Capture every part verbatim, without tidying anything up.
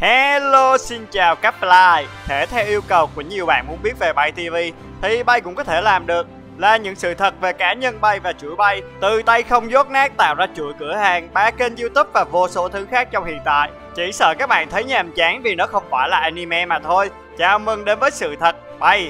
Hello, xin chào các fly. Thể theo yêu cầu của nhiều bạn muốn biết về bay ti vi thì bay cũng có thể làm được. Là những sự thật về cá nhân bay và chuỗi bay, từ tay không dốt nát tạo ra chuỗi cửa hàng, ba kênh YouTube và vô số thứ khác trong hiện tại. Chỉ sợ các bạn thấy nhàm chán vì nó không phải là anime mà thôi. Chào mừng đến với sự thật bay.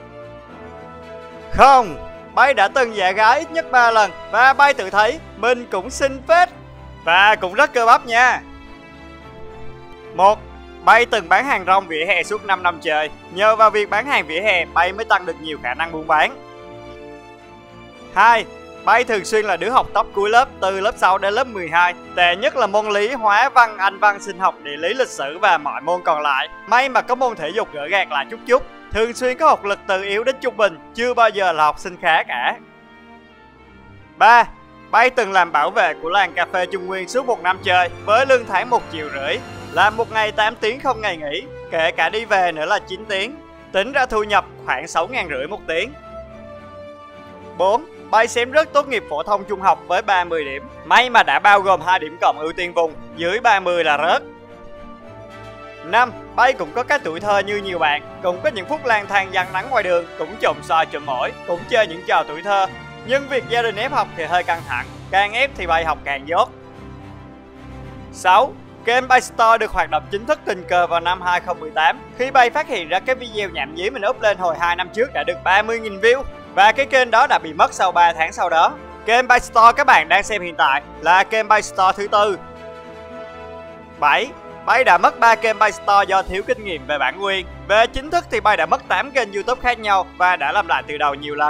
Không, bay đã từng dạ gái ít nhất ba lần và bay tự thấy mình cũng xinh phết và cũng rất cơ bắp nha. Một, bay từng bán hàng rong vỉa hè suốt năm năm trời. Nhờ vào việc bán hàng vỉa hè, bay mới tăng được nhiều khả năng buôn bán. Hai, bay thường xuyên là đứa học top cuối lớp từ lớp sáu đến lớp mười hai. Tệ nhất là môn lý, hóa, văn, anh văn, sinh học, địa lý, lịch sử và mọi môn còn lại. May mà có môn thể dục gỡ gạc lại chút chút. Thường xuyên có học lực từ yếu đến trung bình, chưa bao giờ là học sinh khá cả. Ba, bay từng làm bảo vệ của làng cà phê Trung Nguyên suốt một năm trời với lương tháng một triệu rưỡi, làm một ngày tám tiếng không ngày nghỉ, kể cả đi về nữa là chín tiếng. Tính ra thu nhập khoảng sáu ngàn rưỡi một tiếng. Bốn, bay xém rớt tốt nghiệp phổ thông trung học với ba mươi điểm. May mà đã bao gồm hai điểm cộng ưu tiên vùng, dưới ba mươi là rớt. Năm, bay cũng có cái tuổi thơ như nhiều bạn, cũng có những phút lang thang giăng nắng ngoài đường, cũng chồm xoa chồm mỏi, cũng chơi những trò tuổi thơ. Nhưng việc gia đình ép học thì hơi căng thẳng, càng ép thì bay học càng dốt. Sáu, kênh Bay Store được hoạt động chính thức tình cờ vào năm hai không một tám, khi bay phát hiện ra cái video nhảm nhí mình up lên hồi hai năm trước đã được ba mươi nghìn view, và cái kênh đó đã bị mất sau ba tháng sau đó. Kênh Bay Store các bạn đang xem hiện tại là kênh Bay Store thứ tư. Bảy, bay đã mất ba kênh Bay Store do thiếu kinh nghiệm về bản quyền. Về chính thức thì bay đã mất tám kênh YouTube khác nhau và đã làm lại từ đầu nhiều lần.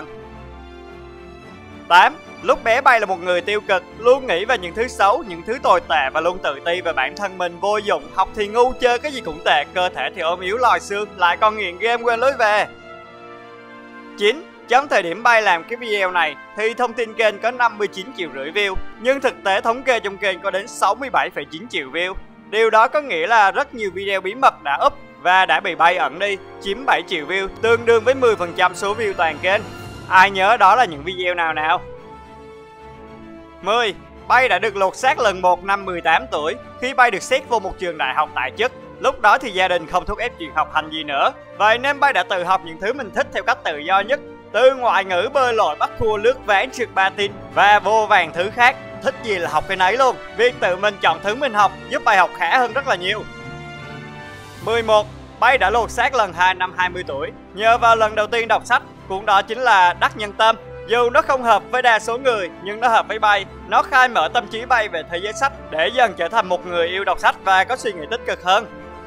Tám, lúc bé bay là một người tiêu cực, luôn nghĩ về những thứ xấu, những thứ tồi tệ và luôn tự ti về bản thân mình vô dụng, học thì ngu, chơi cái gì cũng tệ, cơ thể thì ốm yếu lòi xương, lại còn nghiện game quên lối về. Chín, trong thời điểm bay làm cái video này thì thông tin kênh có năm mươi chín triệu rưỡi view, nhưng thực tế thống kê trong kênh có đến sáu mươi bảy phẩy chín triệu view. Điều đó có nghĩa là rất nhiều video bí mật đã up và đã bị bay ẩn đi, chiếm bảy triệu view, tương đương với mười phần trăm số view toàn kênh. Ai nhớ đó là những video nào nào? Mười, bay đã được lột xác lần một năm mười tám tuổi, khi bay được xét vô một trường đại học tại chức. Lúc đó thì gia đình không thúc ép chuyện học hành gì nữa, vậy nên bay đã tự học những thứ mình thích theo cách tự do nhất. Từ ngoại ngữ, bơi lội, bắt cua, lướt ván, trượt patin và vô vàn thứ khác. Thích gì là học cái nấy luôn. Việc tự mình chọn thứ mình học giúp bài học khá hơn rất là nhiều. Mười một, bay đã lột xác lần hai năm hai mươi tuổi, nhờ vào lần đầu tiên đọc sách, cũng đó chính là Đắc Nhân Tâm. Dù nó không hợp với đa số người, nhưng nó hợp với bay. Nó khai mở tâm trí bay về thế giới sách để dần trở thành một người yêu đọc sách và có suy nghĩ tích cực hơn.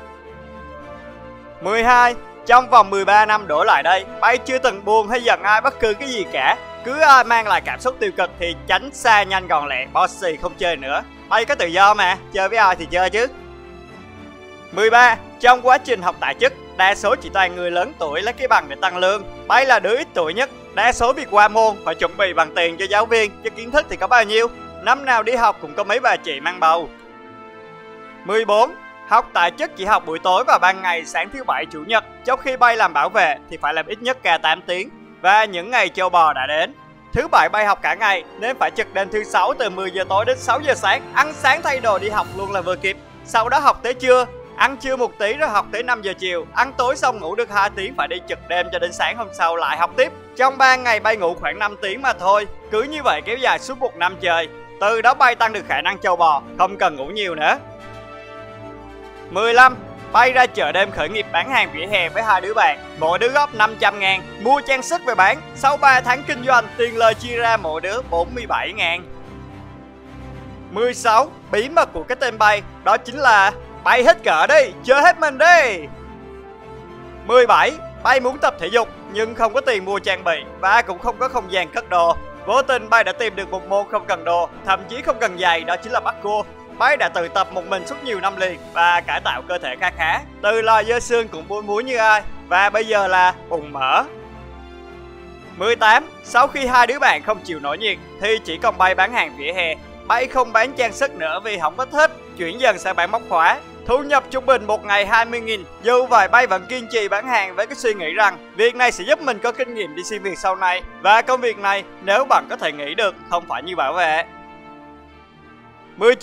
Mười hai, trong vòng mười ba năm đổ lại đây, bay chưa từng buồn hay giận ai bất cứ cái gì cả. Cứ ai mang lại cảm xúc tiêu cực thì tránh xa nhanh gọn lẹ, bossy không chơi nữa. Bay có tự do mà, chơi với ai thì chơi chứ. Mười ba, trong quá trình học tại chức, đa số chỉ toàn người lớn tuổi lấy cái bằng để tăng lương. Bay là đứa ít tuổi nhất, đa số việc qua môn phải chuẩn bị bằng tiền cho giáo viên, chứ kiến thức thì có bao nhiêu. Năm nào đi học cũng có mấy bà chị mang bầu. Mười bốn, học tại chức chỉ học buổi tối và ban ngày sáng thứ bảy chủ nhật, trong khi bay làm bảo vệ thì phải làm ít nhất ca tám tiếng. Và những ngày châu bò đã đến. Thứ bảy bay học cả ngày nên phải trực đến thứ sáu từ mười giờ tối đến sáu giờ sáng, ăn sáng thay đồ đi học luôn là vừa kịp. Sau đó học tới trưa, ăn trưa một tí rồi học tới năm giờ chiều, ăn tối xong ngủ được hai tiếng, phải đi trực đêm cho đến sáng hôm sau lại học tiếp. Trong ba ngày bay ngủ khoảng năm tiếng mà thôi. Cứ như vậy kéo dài suốt một năm trời. Từ đó bay tăng được khả năng châu bò, không cần ngủ nhiều nữa. Mười lăm, bay ra chợ đêm khởi nghiệp bán hàng vỉa hè với hai đứa bạn, mỗi đứa góp năm trăm ngàn, mua trang sức về bán. Sau ba tháng kinh doanh, tiền lời chia ra mỗi đứa bốn mươi bảy ngàn. Mười sáu, bí mật của cái tên bay đó chính là bay hết cỡ đi, chơi hết mình đi. Mười bảy, bay muốn tập thể dục nhưng không có tiền mua trang bị và cũng không có không gian cất đồ. Vô tình bay đã tìm được một môn không cần đồ, thậm chí không cần giày, đó chính là bắt cua. Bay đã tự tập một mình suốt nhiều năm liền và cải tạo cơ thể khá khá. Từ lò dơ xương cũng búi múi như ai, và bây giờ là bùng mỡ. Mười tám, sau khi hai đứa bạn không chịu nổi nhiệt thì chỉ còn bay bán hàng vỉa hè. Bay không bán trang sức nữa vì không có thích, chuyển dần sang bán móc khóa. Thu nhập trung bình một ngày hai mươi nghìn. Dù vậy bay vẫn kiên trì bán hàng với cái suy nghĩ rằng việc này sẽ giúp mình có kinh nghiệm đi xin việc sau này. Và công việc này nếu bạn có thể nghĩ được, không phải như bảo vệ. Mười chín,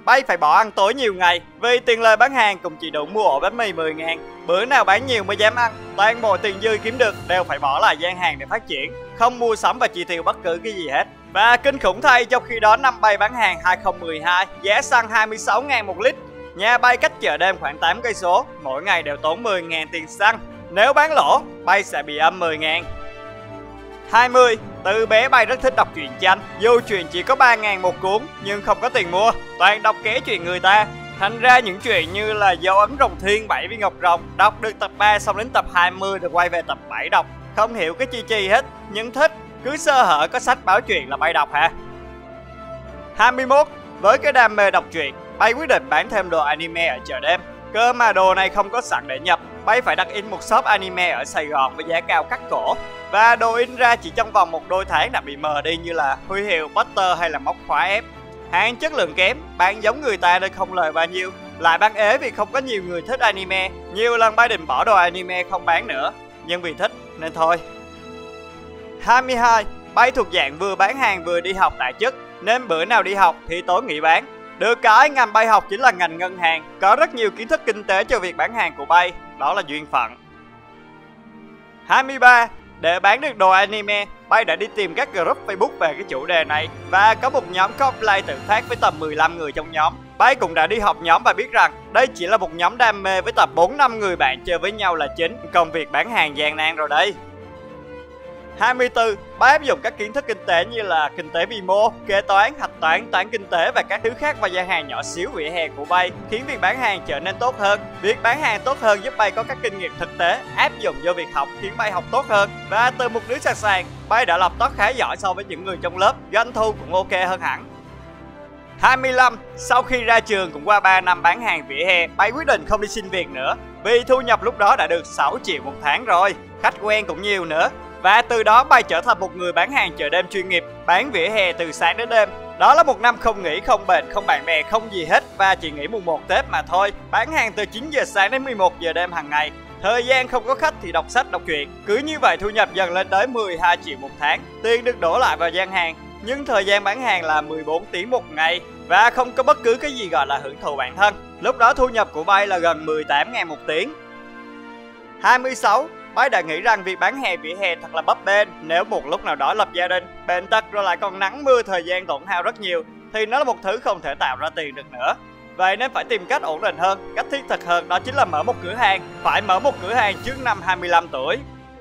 bay phải bỏ ăn tối nhiều ngày, vì tiền lời bán hàng cũng chỉ đủ mua ổ bánh mì mười ngàn. Bữa nào bán nhiều mới dám ăn, toàn bộ tiền dư kiếm được đều phải bỏ lại gian hàng để phát triển, không mua sắm và chi tiêu bất cứ cái gì hết. Và kinh khủng thay, trong khi đó năm bay bán hàng hai không một hai, giá xăng hai mươi sáu ngàn một lít. Nhà bay cách chợ đêm khoảng tám cây số, mỗi ngày đều tốn mười ngàn tiền xăng. Nếu bán lỗ, bay sẽ bị âm mười ngàn. hai mươi. Từ bé bay rất thích đọc truyện tranh, dù truyện chỉ có ba ngàn một cuốn nhưng không có tiền mua, toàn đọc ké chuyện người ta. Thành ra những chuyện như là Dấu ấn rồng thiên, Bảy viên ngọc rồng, đọc được tập ba xong đến tập hai mươi được quay về tập bảy đọc, không hiểu cái chi chi hết, nhưng thích, cứ sơ hở có sách báo truyện là bay đọc hả? hai mươi mốt. Với cái đam mê đọc truyện, bay quyết định bán thêm đồ anime ở chợ đêm. Cơ mà đồ này không có sẵn để nhập, bay phải đặt in một shop anime ở Sài Gòn với giá cao cắt cổ. Và đồ in ra chỉ trong vòng một đôi tháng đã bị mờ đi, như là huy hiệu, poster hay là móc khóa ép. Hàng chất lượng kém, bán giống người ta nên không lời bao nhiêu, lại bán ế vì không có nhiều người thích anime. Nhiều lần bay định bỏ đồ anime không bán nữa, nhưng vì thích nên thôi. hai mươi hai. Bay thuộc dạng vừa bán hàng vừa đi học tại chức, nên bữa nào đi học thì tối nghỉ bán. Được cái ngành bay học chính là ngành ngân hàng, có rất nhiều kiến thức kinh tế cho việc bán hàng của bay, đó là duyên phận. hai mươi ba. Để bán được đồ anime, bay đã đi tìm các group Facebook về cái chủ đề này và có một nhóm cosplay tự phát với tầm mười lăm người trong nhóm. Bay cũng đã đi học nhóm và biết rằng đây chỉ là một nhóm đam mê với tầm bốn năm người bạn chơi với nhau là chính, công việc bán hàng gian nan rồi đây. hai mươi tư. Bay áp dụng các kiến thức kinh tế như là kinh tế vi mô, kế toán, hạch toán, toán kinh tế và các thứ khác vào gian hàng nhỏ xíu vỉa hè của bay, khiến việc bán hàng trở nên tốt hơn. Việc bán hàng tốt hơn giúp bay có các kinh nghiệm thực tế áp dụng vô việc học, khiến bay học tốt hơn. Và từ một đứa sẵn sàng, bay đã lập tốt khá giỏi so với những người trong lớp, doanh thu cũng ok hơn hẳn. hai mươi lăm. Sau khi ra trường cũng qua ba năm bán hàng vỉa hè, bay quyết định không đi xin việc nữa, vì thu nhập lúc đó đã được sáu triệu một tháng rồi, khách quen cũng nhiều nữa. Và từ đó bay trở thành một người bán hàng chợ đêm chuyên nghiệp, bán vỉa hè từ sáng đến đêm. Đó là một năm không nghỉ, không bệnh, không bạn bè, không gì hết, và chỉ nghỉ mùng một Tết mà thôi. Bán hàng từ chín giờ sáng đến mười một giờ đêm hàng ngày. Thời gian không có khách thì đọc sách, đọc truyện. Cứ như vậy thu nhập dần lên tới mười hai triệu một tháng. Tiền được đổ lại vào gian hàng, nhưng thời gian bán hàng là mười bốn tiếng một ngày và không có bất cứ cái gì gọi là hưởng thụ bản thân. Lúc đó thu nhập của bay là gần mười tám ngàn một tiếng. hai mươi sáu. Bay đã nghĩ rằng việc bán hè vỉa hè thật là bấp bênh. Nếu một lúc nào đó lập gia đình, bệnh tật rồi lại còn nắng mưa, thời gian tổn hao rất nhiều, thì nó là một thứ không thể tạo ra tiền được nữa. Vậy nên phải tìm cách ổn định hơn, cách thiết thực hơn, đó chính là mở một cửa hàng. Phải mở một cửa hàng trước năm hai mươi lăm tuổi.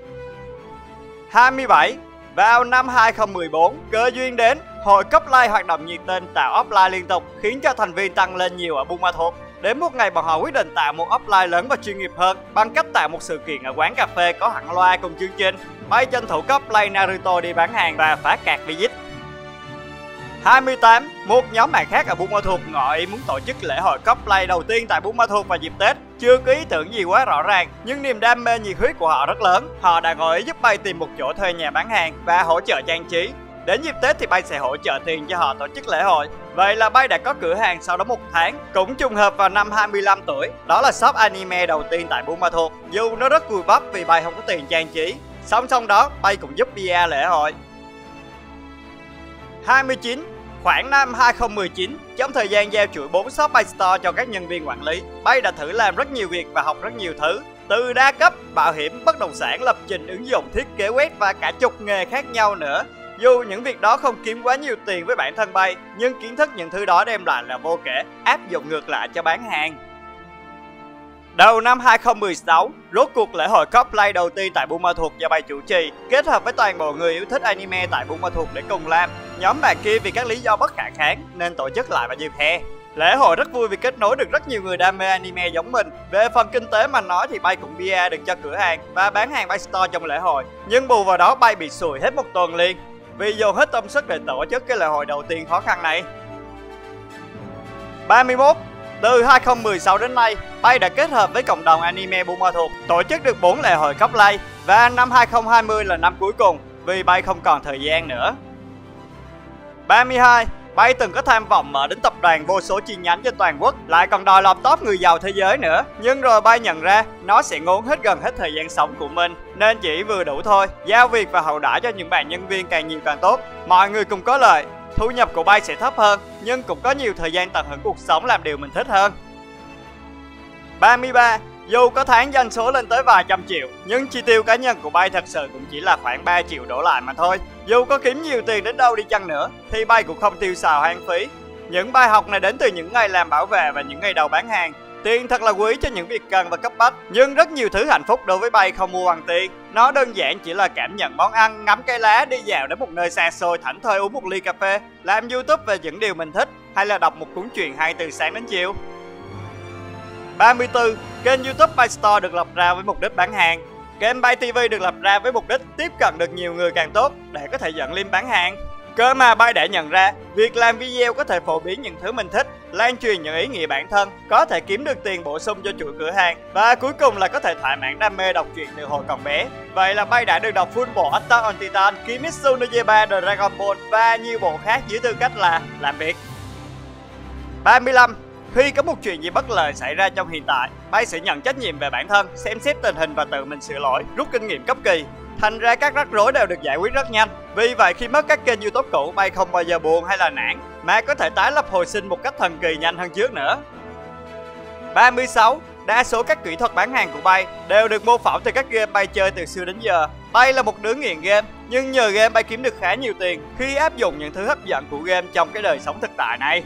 hai mươi bảy. Vào năm hai không một bốn, cơ duyên đến, hội cosplay hoạt động nhiệt tình tạo offline liên tục, khiến cho thành viên tăng lên nhiều ở Buôn Ma Thuột. Đến một ngày bọn họ quyết định tạo một offline lớn và chuyên nghiệp hơn bằng cách tạo một sự kiện ở quán cà phê có hẳn loa cùng chương trình. Bay tranh thủ cosplay Naruto đi bán hàng và phá cạc visit. hai mươi tám. Một nhóm bạn khác ở Buôn Ma Thuột ngỏ ý muốn tổ chức lễ hội cosplay đầu tiên tại Buôn Ma Thuột vào dịp Tết. Chưa có ý tưởng gì quá rõ ràng, nhưng niềm đam mê nhiệt huyết của họ rất lớn. Họ đã ngỏ ý giúp bay tìm một chỗ thuê nhà bán hàng và hỗ trợ trang trí. Đến dịp Tết thì bay sẽ hỗ trợ tiền cho họ tổ chức lễ hội. Vậy là bay đã có cửa hàng sau đó một tháng. Cũng trùng hợp vào năm hai mươi lăm tuổi, đó là shop anime đầu tiên tại Buôn Ma Thuột. Dù nó rất cùi bắp vì bay không có tiền trang trí. Song song đó, bay cũng giúp pê e lễ hội. hai mươi chín. Khoảng năm hai không một chín, trong thời gian giao chuỗi bốn shop Bay Store cho các nhân viên quản lý, bay đã thử làm rất nhiều việc và học rất nhiều thứ. Từ đa cấp, bảo hiểm, bất động sản, lập trình, ứng dụng, thiết kế web và cả chục nghề khác nhau nữa. Dù những việc đó không kiếm quá nhiều tiền với bản thân bay, nhưng kiến thức những thứ đó đem lại là vô kể, áp dụng ngược lại cho bán hàng. Đầu năm hai không một sáu, rốt cuộc lễ hội cosplay đầu tiên tại Buôn Ma Thuột do bay chủ trì, kết hợp với toàn bộ người yêu thích anime tại Buôn Ma Thuột để cùng làm. Nhóm bạn kia vì các lý do bất khả kháng nên tổ chức lại vào dịp hè. Lễ hội rất vui vì kết nối được rất nhiều người đam mê anime giống mình. Về phần kinh tế mà nói thì bay cũng pê e được cho cửa hàng và bán hàng Bay Store trong lễ hội. Nhưng bù vào đó bay bị sùi hết một tuần liền, vì dồn hết tâm sức để tổ chức cái lễ hội đầu tiên khó khăn này. ba mươi mốt. Từ hai không một sáu đến nay, bay đã kết hợp với cộng đồng anime Buôn Ma Thuột tổ chức được bốn lễ hội cosplay và năm hai không hai không là năm cuối cùng vì bay không còn thời gian nữa. ba mươi hai. Bay từng có tham vọng mở đến tập đoàn vô số chi nhánh trên toàn quốc, lại còn đòi lọt top người giàu thế giới nữa. Nhưng rồi bay nhận ra nó sẽ ngốn hết gần hết thời gian sống của mình, nên chỉ vừa đủ thôi. Giao việc và hậu đãi cho những bạn nhân viên càng nhiều càng tốt, mọi người cùng có lợi. thu nhập của bay sẽ thấp hơn, nhưng cũng có nhiều thời gian tận hưởng cuộc sống làm điều mình thích hơn. ba mươi ba. Dù có tháng doanh số lên tới vài trăm triệu, nhưng chi tiêu cá nhân của bay thật sự cũng chỉ là khoảng ba triệu đổ lại mà thôi. Dù có kiếm nhiều tiền đến đâu đi chăng nữa, thì bay cũng không tiêu xài hoang phí. Những bài học này đến từ những ngày làm bảo vệ và những ngày đầu bán hàng. Tiền thật là quý cho những việc cần và cấp bách, nhưng rất nhiều thứ hạnh phúc đối với bay không mua bằng tiền. Nó đơn giản chỉ là cảm nhận món ăn, ngắm cây lá, đi dạo đến một nơi xa xôi, thảnh thơi uống một ly cà phê, làm YouTube về những điều mình thích, hay là đọc một cuốn truyện hay từ sáng đến chiều. ba mươi tư. Kênh YouTube Bay Store được lập ra với mục đích bán hàng. Kênh Bay ti vi được lập ra với mục đích tiếp cận được nhiều người càng tốt để có thể dẫn link bán hàng. Cơ mà Bay đã nhận ra, việc làm video có thể phổ biến những thứ mình thích, lan truyền những ý nghĩa bản thân, có thể kiếm được tiền bổ sung cho chuỗi cửa hàng, và cuối cùng là có thể thỏa mãn đam mê đọc truyện từ hồi còn bé. Vậy là Bay đã được đọc full bộ Attack on Titan, Kimetsu no Yaiba, The Dragon Ball và nhiều bộ khác dưới tư cách là làm việc. ba mươi lăm. Khi có một chuyện gì bất lợi xảy ra trong hiện tại, Bay sẽ nhận trách nhiệm về bản thân, xem xét tình hình và tự mình sửa lỗi, rút kinh nghiệm cấp kỳ. Thành ra các rắc rối đều được giải quyết rất nhanh. Vì vậy khi mất các kênh YouTube cũ, Bay không bao giờ buồn hay là nản, mà có thể tái lập hồi sinh một cách thần kỳ nhanh hơn trước nữa. ba mươi sáu. Đa số các kỹ thuật bán hàng của Bay đều được mô phỏng từ các game Bay chơi từ xưa đến giờ. Bay là một đứa nghiện game, nhưng nhờ game Bay kiếm được khá nhiều tiền khi áp dụng những thứ hấp dẫn của game trong cái đời sống thực tại này.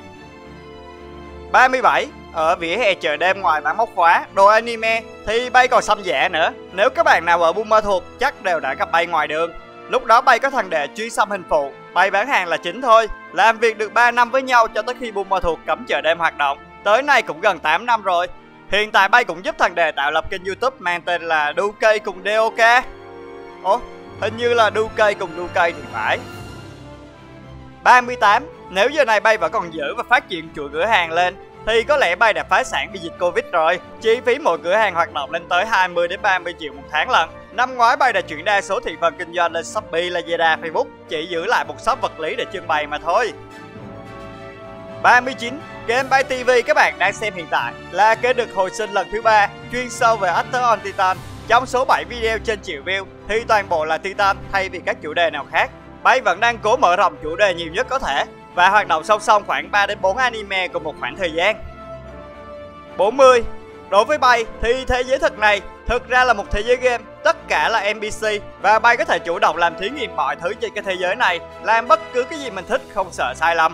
ba mươi bảy. Ở vỉa hè chợ đêm ngoài bán móc khóa, đồ anime thì Bay còn xăm vẽ nữa. Nếu các bạn nào ở Buôn thuộc chắc đều đã gặp Bay ngoài đường. Lúc đó Bay có thằng đệ chuyên xăm hình phụ, Bay bán hàng là chính thôi. Làm việc được ba năm với nhau cho tới khi Buôn thuộc cấm chợ đêm hoạt động. Tới nay cũng gần tám năm rồi. Hiện tại Bay cũng giúp thằng đệ tạo lập kênh YouTube mang tên là đu cây cùng đê ô ca. Ủa, hình như là đu cây cùng đu cây thì phải. ba mươi tám. Nếu giờ này Bay vẫn còn giữ và phát triển chuỗi cửa hàng lên thì có lẽ Bay đã phá sản vì dịch Covid rồi. Chi phí mỗi cửa hàng hoạt động lên tới hai mươi đến ba mươi triệu một tháng lần. Năm ngoái Bay đã chuyển đa số thị phần kinh doanh lên Shopee, Lazada, Facebook, chỉ giữ lại một shop vật lý để trưng bày mà thôi. ba mươi chín. Kênh Bay ti vi các bạn đang xem hiện tại là kênh được hồi sinh lần thứ ba, chuyên sâu về Attack on Titan. Trong số bảy video trên triệu view thì toàn bộ là Titan thay vì các chủ đề nào khác. Bay vẫn đang cố mở rộng chủ đề nhiều nhất có thể và hoạt động song song khoảng ba đến bốn anime cùng một khoảng thời gian. bốn mươi. Đối với Bay thì thế giới thực này thực ra là một thế giới game, tất cả là en pê xê và Bay có thể chủ động làm thí nghiệm mọi thứ trên cái thế giới này, làm bất cứ cái gì mình thích không sợ sai lầm.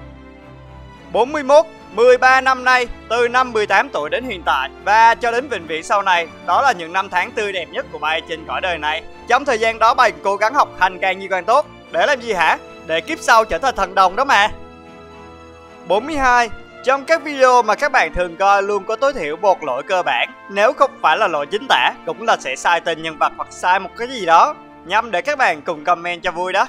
bốn mươi mốt. mười ba năm nay, từ năm mười tám tuổi đến hiện tại và cho đến vĩnh viễn sau này, đó là những năm tháng tươi đẹp nhất của Bay trên cõi đời này. Trong thời gian đó Bay cố gắng học hành càng nhiều càng tốt. Để làm gì hả? Để kiếp sau trở thành thần đồng đó mà. bốn mươi hai. Trong các video mà các bạn thường coi luôn có tối thiểu một lỗi cơ bản. Nếu không phải là lỗi chính tả, cũng là sẽ sai tên nhân vật hoặc sai một cái gì đó, nhằm để các bạn cùng comment cho vui đó.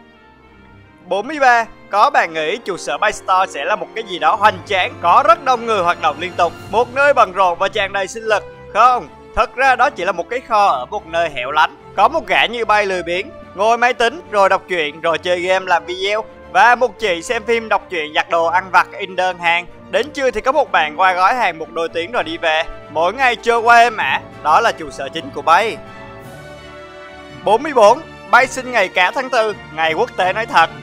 bốn mươi ba. Có bạn nghĩ trụ sở Bay Store sẽ là một cái gì đó hoành tráng, có rất đông người hoạt động liên tục, một nơi bận rộn và tràn đầy sinh lực? Không, thật ra đó chỉ là một cái kho ở một nơi hẻo lánh. Có một gã như Bay lười biếng, ngồi máy tính, rồi đọc truyện, rồi chơi game làm video. Và một chị xem phim, đọc truyện, giặt đồ, ăn vặt, in đơn hàng. Đến trưa thì có một bạn qua gói hàng một đôi tiếng rồi đi về. Mỗi ngày trôi qua êm ả, đó là trụ sở chính của Bay. bốn mươi bốn. Bay sinh ngày cả tháng tư, ngày quốc tế nói thật.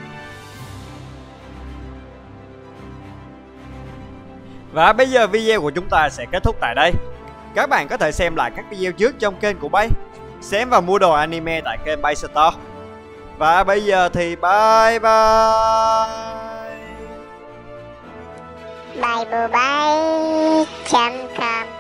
Và bây giờ video của chúng ta sẽ kết thúc tại đây. Các bạn có thể xem lại các video trước trong kênh của Bay, xem và mua đồ anime tại kênh Bay Store. Và bây giờ thì bye bye. Bible Bay chấm com